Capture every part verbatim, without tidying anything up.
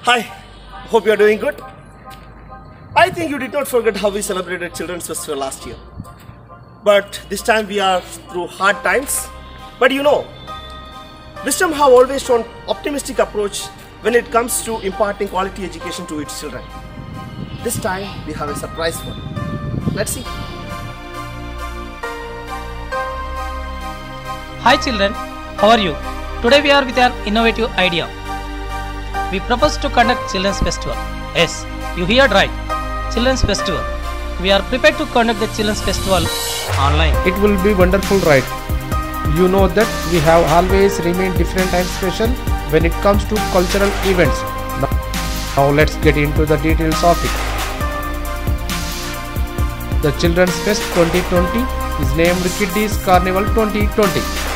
Hi, hope you are doing good. I think you did not forget how we celebrated Children's Festival last year. But this time we are through hard times. But you know, Wisdom have always shown optimistic approach when it comes to imparting quality education to its children. This time we have a surprise for you. Let's see. Hi children, how are you? Today we are with an innovative idea. We propose to conduct Children's Festival. Yes, you heard right. Children's Festival. We are prepared to conduct the Children's Festival online. It will be wonderful, right? You know that we have always remained different and special when it comes to cultural events. Now, now let's get into the details of it. The Children's Fest twenty twenty is named Kiddies Carnival twenty twenty.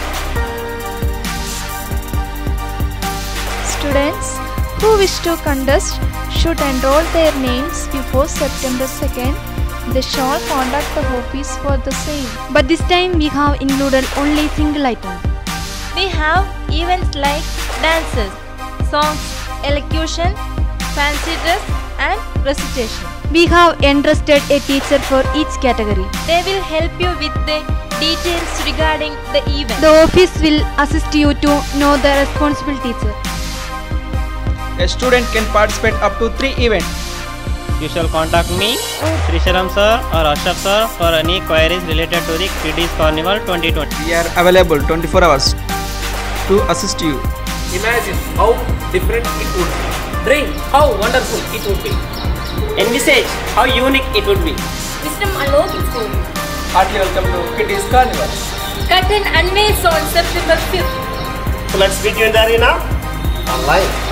Students who wish to contest should enroll their names before September second. They shall contact the office for the same. But this time we have included only single item. We have events like dances, songs, elocution, fancy dress and recitation. We have entrusted a teacher for each category. They will help you with the details regarding the event. The office will assist you to know the responsible teacher. A student can participate up to three events. You shall contact me, Srisharam sir or Ashraf sir for any queries related to the Kiddies Carnival twenty twenty. We are available twenty-four hours to assist you. Imagine how different it would be. Dream how wonderful it would be. Envisage how unique it would be. Wisdom alone is for you. Heartily welcome to Kiddies Carnival. Curtain unveils on September fifth. So let's meet you in the arena online.